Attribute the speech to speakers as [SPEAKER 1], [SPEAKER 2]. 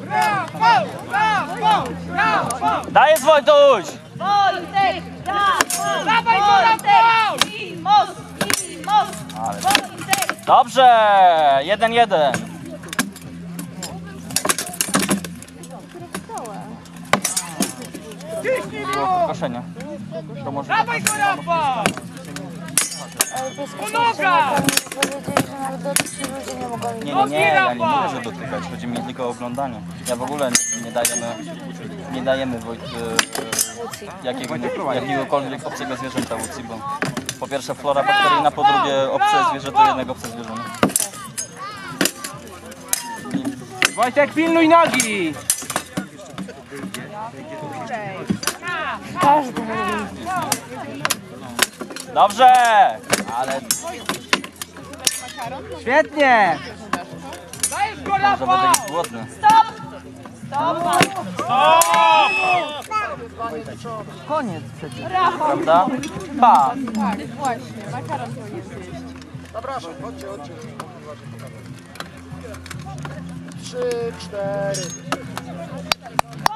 [SPEAKER 1] Dajesz, Wojtuś!
[SPEAKER 2] Wojtek, brawo! Dawaj, Wojtek! I most! Wojtek!
[SPEAKER 1] Dobrze! 1-1. Było koszenie. To może...
[SPEAKER 3] Dawaj go, Rafał!
[SPEAKER 4] Ale bez koszenia powiedzieli, że nawet dotyczy ludzie nie mogą
[SPEAKER 1] Nie, ja nie mówię, że dotykać. Chodzi mi tylko o oglądanie. Ja w ogóle nie dajemy jakiegokolwiek obcego zwierzęta łucji, bo po pierwsze flora bakteryjna, po drugie obce zwierzę to jednak obce zwierzę.
[SPEAKER 3] Wojtek, pilnuj nogi!
[SPEAKER 4] każdy mówi.
[SPEAKER 1] Dobrze! Ale
[SPEAKER 3] Świetnie! Dajesz go,
[SPEAKER 1] może
[SPEAKER 3] Rafał!
[SPEAKER 1] Wojtek jest głodny.
[SPEAKER 3] Koniec przecież.
[SPEAKER 1] Prawda? Pa!
[SPEAKER 5] Zapraszam, chodźcie. 3, 4.